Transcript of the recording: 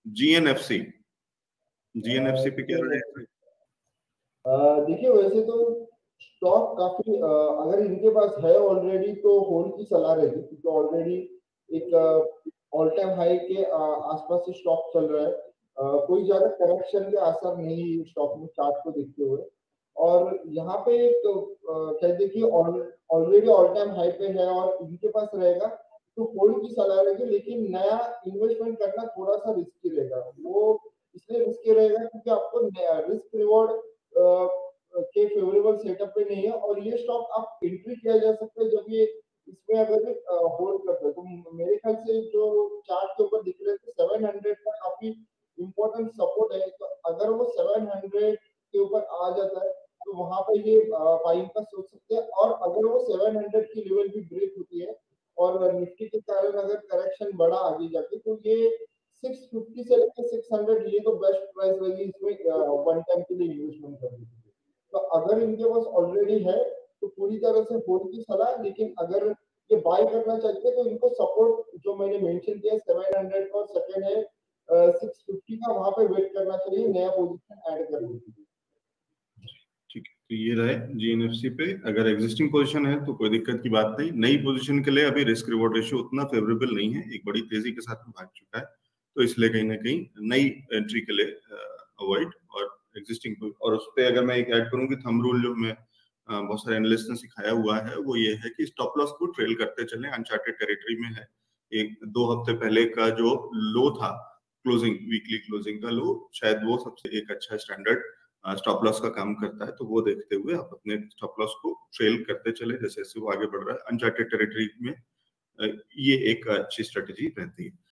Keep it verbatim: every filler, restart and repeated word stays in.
GNFC GNFC पे क्या रहेगा? देखिए वैसे तो स्टॉक काफी अगर इनके पास है ऑलरेडी तो होल्ड की सलाह रहेगी, क्योंकि ऑलरेडी एक ऑल टाइम हाई के आसपास से स्टॉक चल रहा है। कोई ज्यादा करेक्शन के असर नहीं है स्टॉक में चार्ट को देखते हुए। और यहाँ पे तो कह देखिए ऑलरेडी ऑल टाइम हाई पे है और इनके पास रहेगा तो होल्ड की सलाह रहेगी, लेकिन नया इन्वेस्टमेंट करना थोड़ा सा रिस्की रहेगा। वो इसलिए रिस्की रहेगा क्योंकि आपको रिस्क रिवॉर्ड के फेवरेबल सेटअप पे नहीं है और ये स्टॉक आप एंट्री किया जा सकता है जब ये इसमें अगर होल्ड करते हैं। तो मेरे ख्याल से जो चार्ट के ऊपर दिख रहे थे सेवन हंड्रेड का काफी इंपॉर्टेंट सपोर्ट है, तो अगर वो सेवन हंड्रेड के ऊपर आ जाता है तो वहां पे ये बाइंग का सोच सकते हैं। और अगर वो सेवन हंड्रेड की लेवल भी ब्रेक होती है और निफ्टी के कारण अगर करेक्शन बढ़ा आगे जाके तो ये सिक्स फिफ्टी से लेकर सिक्स हंड्रेड ये तो बेस्ट प्राइस रहेगी इसमें वन टाइम के लिए इन्वेस्टमेंट करने के लिए। तो अगर इनके पास ऑलरेडी है तो पूरी तरह से होल्ड की सलाह, लेकिन अगर ये बाय करना चाहते हैं तो इनको सपोर्ट जो मैंने मेंशन किया सेवन हंड्रेड का और सेकंड है सिक्स फिफ्टी का, वहां पे वेट करना चाहिए नया पोजीशन ऐड करने के लिए। ठीक है, तो ये रहे जीएनएफसी पे। अगर एग्जिस्टिंग पोजीशन है तो कोई दिक्कत की बात नहीं। नई पोजीशन के लिए अभी रिस्क रिवॉर्ड रेशियो उतना फेवरेबल नहीं है, एक बड़ी तेजी के साथ भाग चुका है, तो इसलिए कहीं ना कहीं नई एंट्री के लिए अवॉइड। और एग्जिस्टिंग और उस पर अगर मैं एक ऐड करूँ कि थंब रूल जो हमें बहुत सारे एनालिस्ट ने सिखाया हुआ है वो ये है कि स्टॉप लॉस को ट्रेल करते चलें। अनचार्टेड टेरिटरी में है। एक दो हफ्ते पहले का जो लो था क्लोजिंग, वीकली क्लोजिंग का लो, शायद वो सबसे एक अच्छा स्टैंडर्ड स्टॉप लॉस का काम करता है। तो वो देखते हुए आप अपने स्टॉप लॉस को ट्रेल करते चले जैसे जैसे वो आगे बढ़ रहा है। अनचार्टेड टेरिटरी में ये एक अच्छी स्ट्रेटेजी रहती है।